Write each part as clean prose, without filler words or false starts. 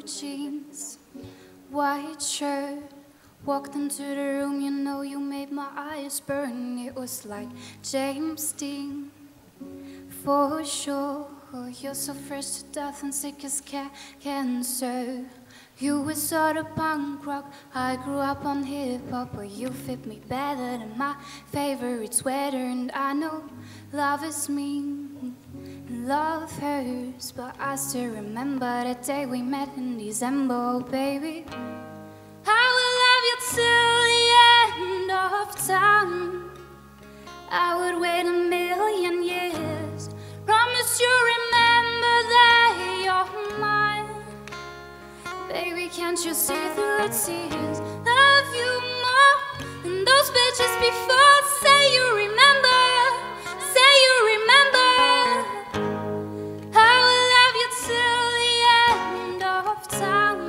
jeans, white shirt. Walked into the room, you know you made my eyes burn. It was like James Dean, for sure. You're so fresh to death and sick as cancer. You were sort of punk rock, I grew up on hip-hop. But you fit me better than my favorite sweater. And I know love is mean, love hurts, but I still remember the day we met in December. Oh baby, I will love you till the end of time. I would wait 1,000,000 years. Promise you remember that you're mine. Baby, can't you see through the tears? Love you more than those bitches before. Say you remember, say you remember. I will love you till the end of time.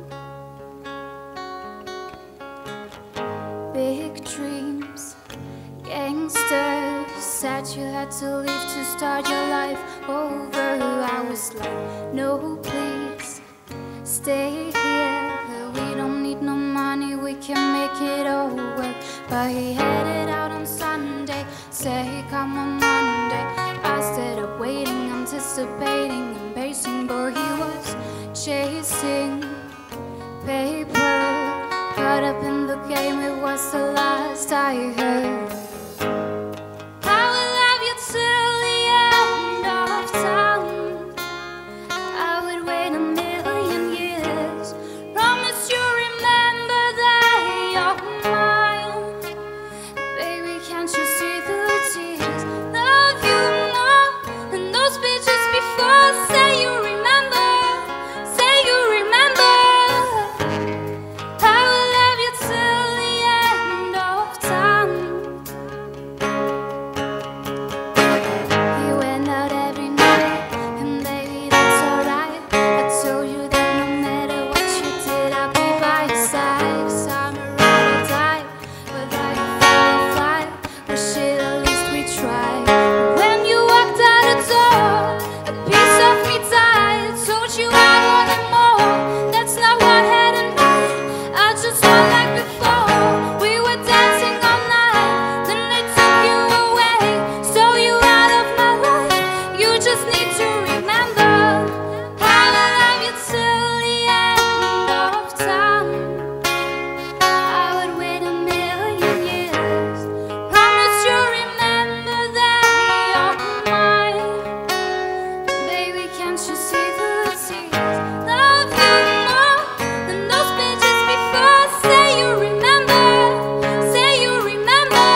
Big dreams, gangsters, said you had to leave to start your life over. I was like, no please, stay here. We don't need no money, we can make it all work. But he headed out on Sunday, say come on Monday. I stayed up waiting, anticipating and pacing. But he was chasing paper, caught up in the game, it was the last I heard. I will love you till the end of time. I would wait 1,000,000 years. Promise you remember that you're mine. Baby, can't you see through the tears? Love you more than those bitches before. Say you remember, say you remember. I will love you till the end of time. He went out every night, and baby, that's alright. I told you that no matter what you did, I'd be by your side. 'Cause I'm a ride or die, whether you fall or fly. Well, shit, at least we tried. When you walked out the door, a piece of me died. Told you I wanted more, that's not what I had in mind. I just want like before. We were dancing all night, then they took you away, stole you out of my life. You just need to remember, I will love you till the end of time. I would wait 1,000,000 years. Promise you remember that you're mine. Baby, can't you see through the tears? Love you more than those bitches before. Say you remember, say you remember.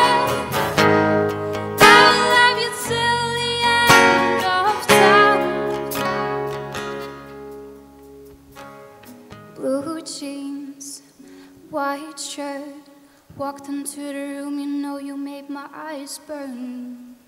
I will love you till the end of time. Blue jeans, white shirt. Walked into the room, you know you made my eyes burn.